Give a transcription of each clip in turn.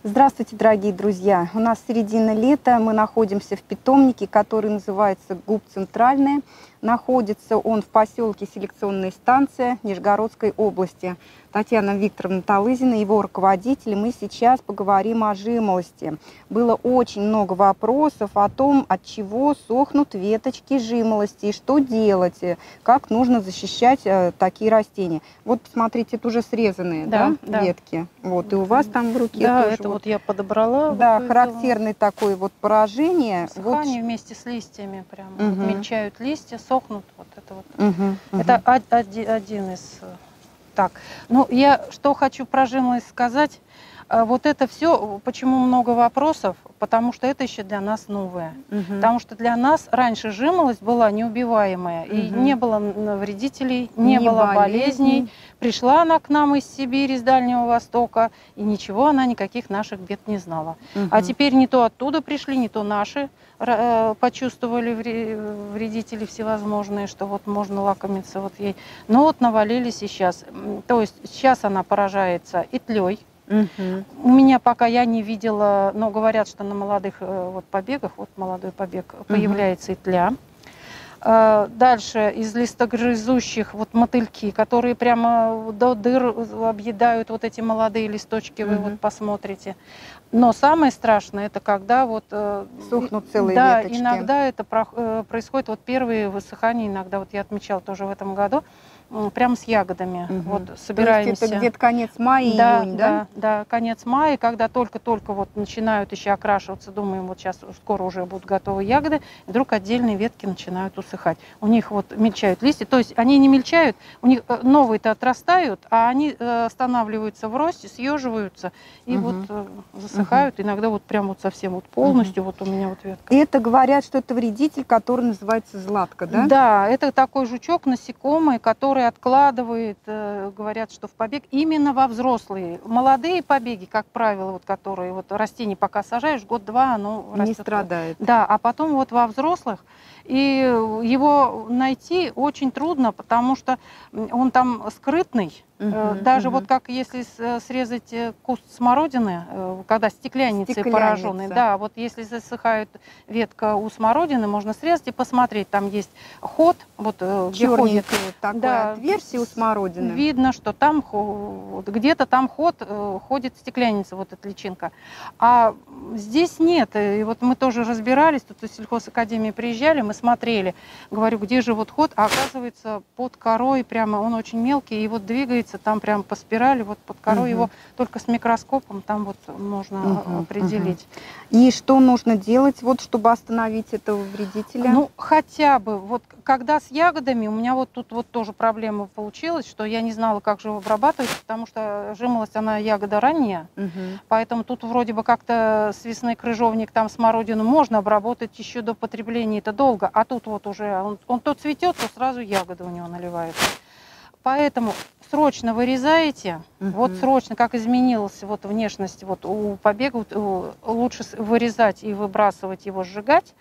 Здравствуйте, дорогие друзья! У нас середина лета, мы находимся в питомнике, который называется ГУП «Центральная». Находится он в поселке Селекционная станция Нижегородской области. Татьяна Викторовна Талызина, его руководитель. Мы сейчас поговорим о жимолости. Было очень много вопросов о том, от чего сохнут веточки жимолости, и что делать, как нужно защищать такие растения. Вот, посмотрите, это уже срезанные ветки. Вот, и у вас там в руке тоже. Это вот я подобрала. Да, характерный такой вот поражение. Сохранение вместе с листьями прямо. Вот мельчают листья, сохнут. Вот это вот. Это один из... Так, ну я что хочу про жимолость сказать. Вот это все, почему много вопросов, потому что это еще для нас новое. Потому что для нас раньше жимолость была неубиваемая, и не было вредителей, не было болезней. Пришла она к нам из Сибири, из Дальнего Востока, и ничего она никаких наших бед не знала. А теперь не то оттуда пришли, не то наши почувствовали вредители всевозможные, что вот можно лакомиться вот ей. Но вот навалились и сейчас. То есть сейчас она поражается и тлей. У меня пока я не видела, но говорят, что на молодых вот побегах, вот молодой побег, появляется и тля. Дальше из листогрызущих вот мотыльки, которые прямо до дыр объедают вот эти молодые листочки, вы вот посмотрите. Но самое страшное, это когда вот... сохнут целые веточки. Да, иногда это происходит, вот первые высыхания, иногда, вот я отмечала тоже в этом году, прямо с ягодами. Вот собираемся. То есть это где-то конец мая, июнь, да? Да, конец мая, когда только-только вот начинают еще окрашиваться, думаем, вот сейчас скоро уже будут готовы ягоды, и вдруг отдельные ветки начинают усыхать. У них вот мельчают листья, то есть они не мельчают, у них новые-то отрастают, а они останавливаются в росте, съеживаются и вот засыхают, иногда вот прям вот совсем вот полностью, вот у меня вот ветка. И это говорят, что это вредитель, который называется златка, да? Да, это такой жучок, насекомый, который откладывает, говорят, что в побег именно во взрослые. Молодые побеги, как правило, вот которые вот растения пока сажаешь, год-два оно не растет. страдает. Да, а потом вот во взрослых, и его найти очень трудно, потому что он там скрытный. Даже вот как если срезать куст смородины, когда стеклянницей пораженной, да, вот если засыхает ветка у смородины, можно срезать и посмотреть, там есть ход, вот где ходит отверстие у смородины. Видно, что там где-то там ходит стеклянница, вот эта личинка. А здесь нет. И вот мы тоже разбирались, тут из сельхозакадемии приезжали, мы смотрели, говорю, где же вот ход, а оказывается под корой прямо, он очень мелкий, и вот двигается там прям по спирали, вот под корой его только с микроскопом там вот можно определить. И что нужно делать, вот, чтобы остановить этого вредителя? Ну, хотя бы, вот когда с ягодами, у меня вот тут вот тоже проблема получилась, что я не знала, как же его обрабатывать, потому что жимолость, она ягода ранняя, поэтому тут вроде бы как-то с весны крыжовник, там смородину можно обработать еще до потребления, это долго, а тут вот уже он то цветет, то сразу ягоды у него наливаются. Поэтому срочно вырезаете, вот срочно, как изменилась вот внешность вот у побега, лучше вырезать и выбрасывать его, сжигать.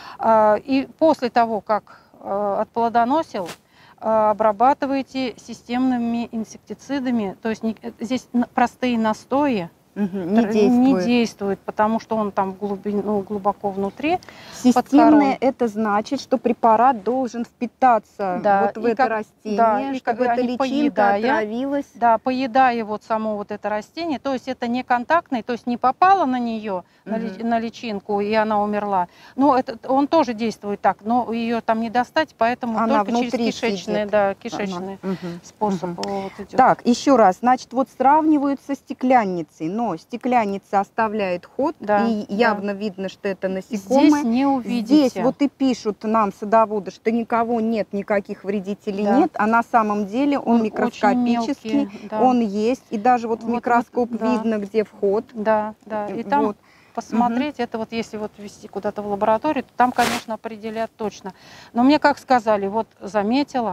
И после того, как отплодоносил, обрабатываете системными инсектицидами, то есть здесь простые настои, не действует, потому что он там глубоко внутри. Системное это значит, что препарат должен впитаться вот в это растение, чтобы эта личинка отравилась. Да, поедая вот само вот это растение, то есть это не контактный, то есть не попало на нее, на личинку, и она умерла. Но он тоже действует так, но ее там не достать, поэтому она только через кишечный способ вот идет. Так, еще раз, значит, вот сравнивают со стеклянницей, но стеклянница оставляет ход, и явно видно, что это насекомое. Здесь не увидите. Здесь вот и пишут нам садоводы, что никого нет, никаких вредителей нет, а на самом деле он микроскопический, он есть, и даже вот в микроскоп видно, где вход. И там посмотреть, это вот если вот ввести куда-то в лабораторию, то там, конечно, определят точно. Но мне как сказали, вот заметила,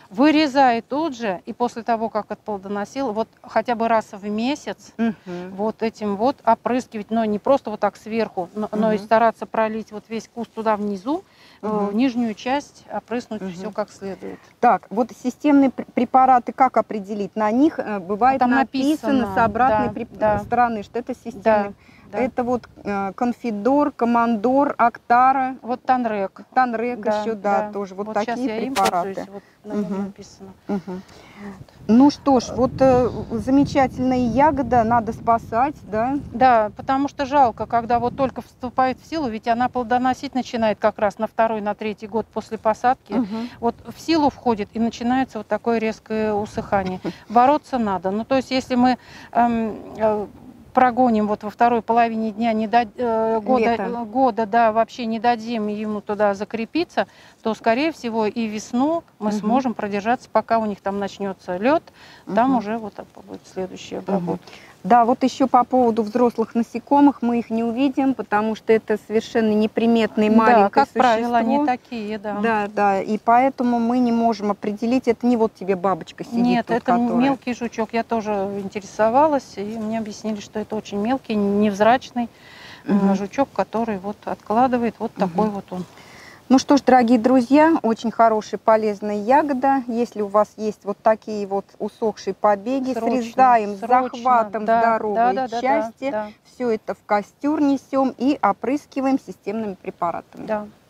вырезай тут же, и после того, как отплодоносил, вот хотя бы раз в месяц вот этим вот опрыскивать, но не просто вот так сверху, но и стараться пролить вот весь куст туда внизу, нижнюю часть опрыснуть все как следует. Так, вот системные препараты как определить? На них бывает там написано с обратной стороны, что это системные. Да. Это вот Конфидор, Командор, Актара. Вот Танрек. Танрек еще, да, тоже. Вот такие препараты. Вот на нем написано. Вот. Ну что ж, вот замечательная ягода, надо спасать, да? Да, потому что жалко, когда вот только вступает в силу, ведь она плодоносить начинает как раз на 2-й, на 3-й год после посадки. Вот в силу входит и начинается вот такое резкое усыхание. Бороться надо. Ну, то есть, если мы прогоним вот во второй половине дня, года, да, вообще не дадим ему туда закрепиться, то, скорее всего, и весну мы сможем продержаться, пока у них там начнется лед, там уже вот будет следующая обработка. Да, вот еще по поводу взрослых насекомых, мы их не увидим, потому что это совершенно неприметные маленькие как существо. правило, они такие, да. Да, да, и поэтому мы не можем определить, это не вот тебе бабочка сидит. Нет, тут, это которая... мелкий жучок, я тоже интересовалась, и мне объяснили, что это очень мелкий, невзрачный жучок, который вот откладывает вот такой вот он. Ну что ж, дорогие друзья, очень хорошая полезная ягода. Если у вас есть вот такие вот усохшие побеги, срезаем захватом здоровой части, все это в костер несем и опрыскиваем системными препаратами. Да.